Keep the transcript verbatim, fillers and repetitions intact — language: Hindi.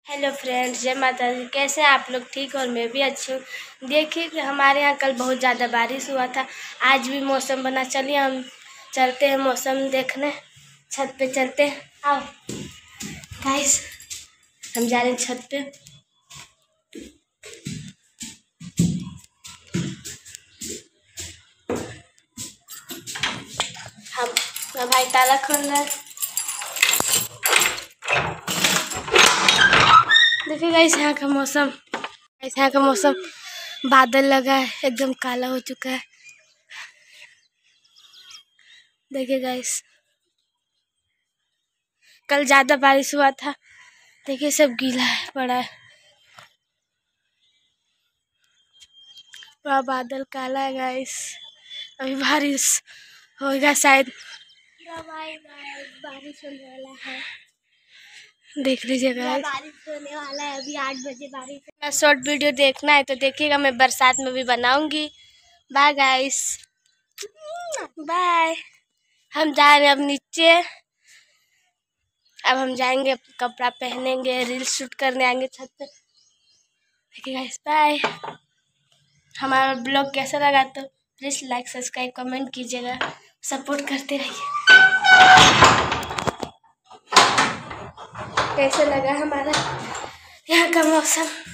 हेलो फ्रेंड्स, जय माता दी। कैसे हैं आप लोग? ठीक हो? और मैं भी अच्छी हूँ। देखिए कि हमारे यहाँ कल बहुत ज़्यादा बारिश हुआ था। आज भी मौसम बना। चलिए हम चलते हैं मौसम देखने। छत पे चलते हैं। आओ गाइस, हम जा रहे हैं छत पे। हम भाई ताला खोल रहा है। देखिए गाइस, यहाँ का मौसम यहाँ का मौसम बादल लगा है, एकदम काला हो चुका है। देखिए गाइस, कल ज्यादा बारिश हुआ था। देखिए सब गीला है पड़ा है। पूरा बादल काला है गाइस। अभी बारिश होगा शायद। बारिश होने वाला है, देख लीजिए गाइस। बारिश होने वाला है, अभी आठ बजे बारिश। शॉर्ट वीडियो देखना है तो देखिएगा, मैं बरसात में भी बनाऊंगी। Bye guys, bye. हम जा रहे हैं अब नीचे। अब हम जाएंगे, कपड़ा पहनेंगे, रील शूट करने आएंगे छत पे। देखिए गाइस, बाय। हमारा ब्लॉग कैसा लगा तो प्लीज़ लाइक सब्सक्राइब कमेंट कीजिएगा, सपोर्ट करते रहिए। कैसा लगा हमारा यहाँ का मौसम?